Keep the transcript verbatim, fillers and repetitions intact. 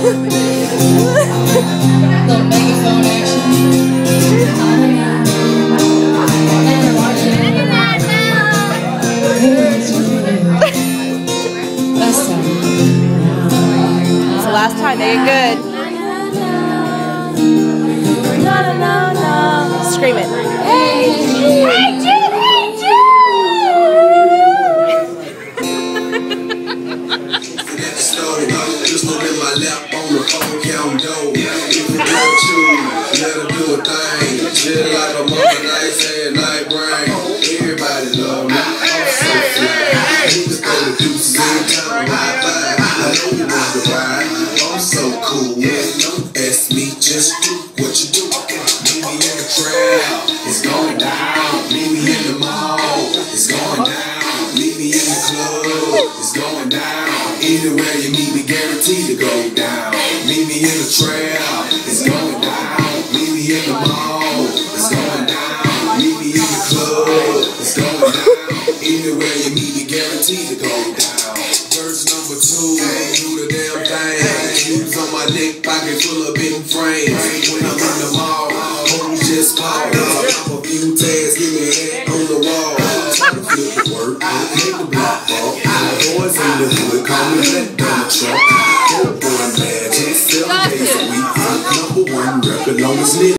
Little megaphone action. Last time. It's the last time. They get good. Scream it. Hey, Jude! Hey, Jude! Hey, Jude! Just look in my lap on the phone count dough. If you want to, let her do a thing. Just like a mother night saying night brain. Everybody love me. I'm so fly. Niggas throw the deuces in town. High five. I know you want to ride. I'm so cool. Don't ask me, just do what you do. Meet me in the crowd. It's going down. Meet me in the mall. It's going down. Meet me in the club. It's going down. Anywhere you meet me, guaranteed to go down. Meet me in the trail, it's going down. Meet me in the mall, it's going down. Meet me in the club, it's going down. Anywhere you meet me, guaranteed to go down. Verse number two, do the damn thing. Shoes on my neck, pocket full of big frames. When I'm in the mall, hoes just call. Pop a few tags, give me a head on the wall. Try to flip the work, make the block fall. Boys in the hood, call me that dumb truck. Four boy magic, seven days a week. Number one record, long as